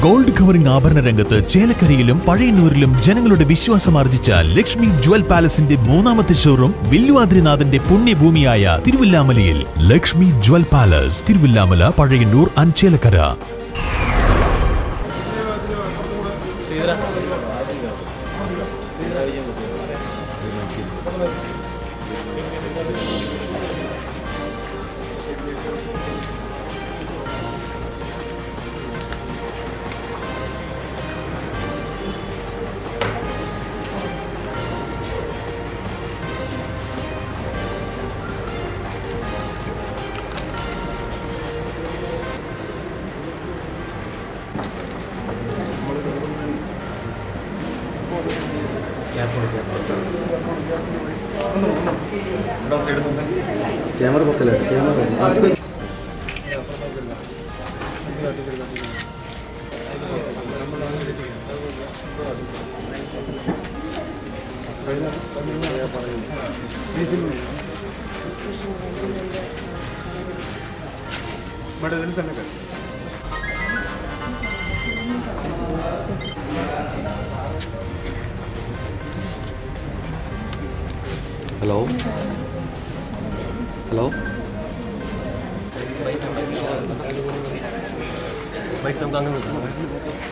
Gold covering ആഭരണ രംഗത്ത് ചേലക്കരയിലും പഴയന്നൂരിലും ജനങ്ങളുടെ വിശ്വാസമാർജിച്ച ലക്ഷ്മി ജ്വൽ പാലസിന്റെ മൂന്നാമത്തെ ഷോറൂം വില്ലുവാദ്രിനാഥന്റെ പുണ്യഭൂമിയായ തിരുവില്ലാമലയിൽ. Lakshmi jewel palace, Thiruvilwamala, Pazhayannur and Chelakkara. Camera पकड़ कैमरा हेलो हेलो बाइक